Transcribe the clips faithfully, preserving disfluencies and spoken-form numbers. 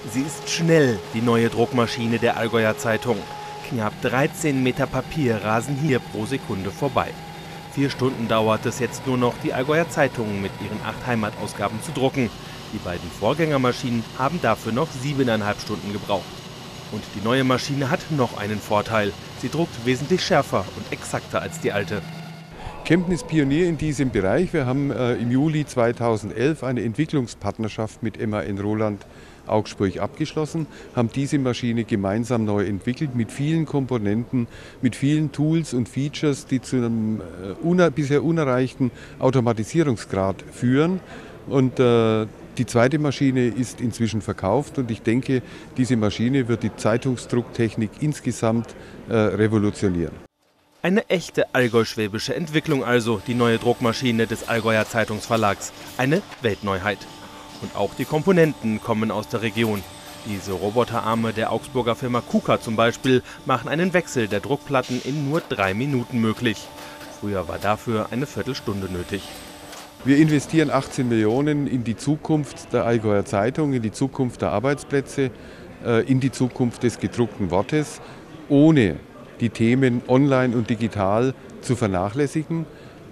Sie ist schnell, die neue Druckmaschine der Allgäuer Zeitung. Knapp dreizehn Meter Papier rasen hier pro Sekunde vorbei. Vier Stunden dauert es jetzt nur noch, die Allgäuer Zeitungen mit ihren acht Heimatausgaben zu drucken. Die beiden Vorgängermaschinen haben dafür noch siebeneinhalb Stunden gebraucht. Und die neue Maschine hat noch einen Vorteil. Sie druckt wesentlich schärfer und exakter als die alte. Kempten ist Pionier in diesem Bereich. Wir haben äh, im Juli zweitausendelf eine Entwicklungspartnerschaft mit M A N Roland Augsburg abgeschlossen, haben diese Maschine gemeinsam neu entwickelt mit vielen Komponenten, mit vielen Tools und Features, die zu einem äh, una bisher unerreichten Automatisierungsgrad führen. Und äh, die zweite Maschine ist inzwischen verkauft und ich denke, diese Maschine wird die Zeitungsdrucktechnik insgesamt äh, revolutionieren. Eine echte allgäuschwäbische Entwicklung also, die neue Druckmaschine des Allgäuer Zeitungsverlags. Eine Weltneuheit. Und auch die Komponenten kommen aus der Region. Diese Roboterarme der Augsburger Firma KUKA zum Beispiel machen einen Wechsel der Druckplatten in nur drei Minuten möglich. Früher war dafür eine Viertelstunde nötig. Wir investieren achtzehn Millionen in die Zukunft der Allgäuer Zeitung, in die Zukunft der Arbeitsplätze, in die Zukunft des gedruckten Wortes, ohne die Themen online und digital zu vernachlässigen.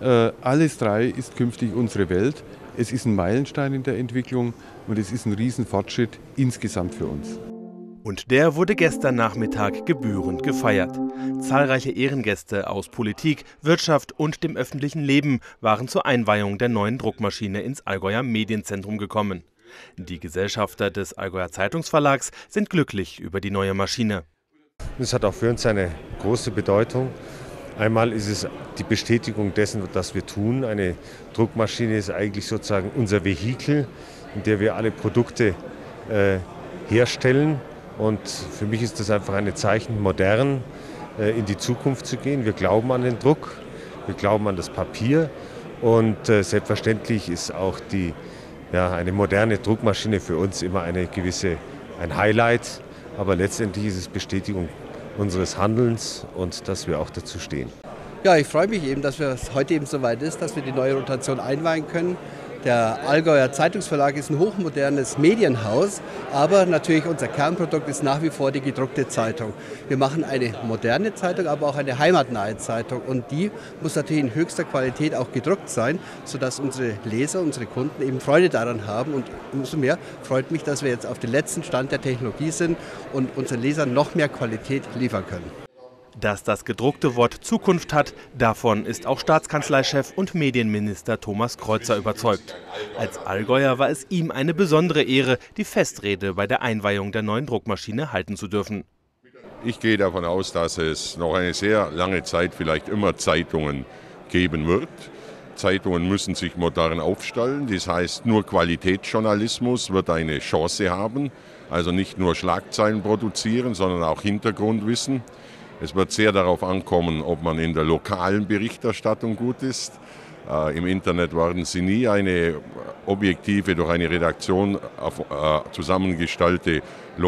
Alles drei ist künftig unsere Welt. Es ist ein Meilenstein in der Entwicklung und es ist ein Riesenfortschritt insgesamt für uns. Und der wurde gestern Nachmittag gebührend gefeiert. Zahlreiche Ehrengäste aus Politik, Wirtschaft und dem öffentlichen Leben waren zur Einweihung der neuen Druckmaschine ins Allgäuer Medienzentrum gekommen. Die Gesellschafter des Allgäuer Zeitungsverlags sind glücklich über die neue Maschine. Das hat auch für uns eine große Bedeutung. Einmal ist es die Bestätigung dessen, was wir tun. Eine Druckmaschine ist eigentlich sozusagen unser Vehikel, in der wir alle Produkte äh, herstellen. Und für mich ist das einfach ein Zeichen, modern äh, in die Zukunft zu gehen. Wir glauben an den Druck, wir glauben an das Papier. Und äh, selbstverständlich ist auch die, ja, eine moderne Druckmaschine für uns immer eine gewisse, ein Highlight. Aber letztendlich ist es Bestätigung unseres Handelns und dass wir auch dazu stehen. Ja, ich freue mich eben, dass es heute eben soweit ist, dass wir die neue Rotation einweihen können. Der Allgäuer Zeitungsverlag ist ein hochmodernes Medienhaus, aber natürlich unser Kernprodukt ist nach wie vor die gedruckte Zeitung. Wir machen eine moderne Zeitung, aber auch eine heimatnahe Zeitung und die muss natürlich in höchster Qualität auch gedruckt sein, sodass unsere Leser, unsere Kunden eben Freude daran haben und umso mehr freut mich, dass wir jetzt auf dem letzten Stand der Technologie sind und unseren Lesern noch mehr Qualität liefern können. Dass das gedruckte Wort Zukunft hat, davon ist auch Staatskanzleichef und Medienminister Thomas Kreuzer überzeugt. Als Allgäuer war es ihm eine besondere Ehre, die Festrede bei der Einweihung der neuen Druckmaschine halten zu dürfen. Ich gehe davon aus, dass es noch eine sehr lange Zeit vielleicht immer Zeitungen geben wird. Zeitungen müssen sich modern aufstellen, das heißt, nur Qualitätsjournalismus wird eine Chance haben. Also nicht nur Schlagzeilen produzieren, sondern auch Hintergrundwissen. Es wird sehr darauf ankommen, ob man in der lokalen Berichterstattung gut ist. Äh, Im Internet werden Sie nie eine objektive, durch eine Redaktion auf, äh, zusammengestellte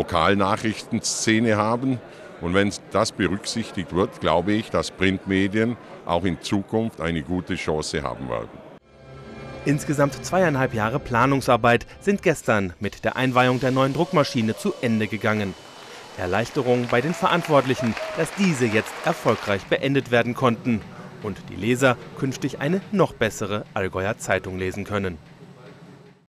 Lokalnachrichtenszene haben. Und wenn das berücksichtigt wird, glaube ich, dass Printmedien auch in Zukunft eine gute Chance haben werden. Insgesamt zweieinhalb Jahre Planungsarbeit sind gestern mit der Einweihung der neuen Druckmaschine zu Ende gegangen. Erleichterung bei den Verantwortlichen, dass diese jetzt erfolgreich beendet werden konnten und die Leser künftig eine noch bessere Allgäuer Zeitung lesen können.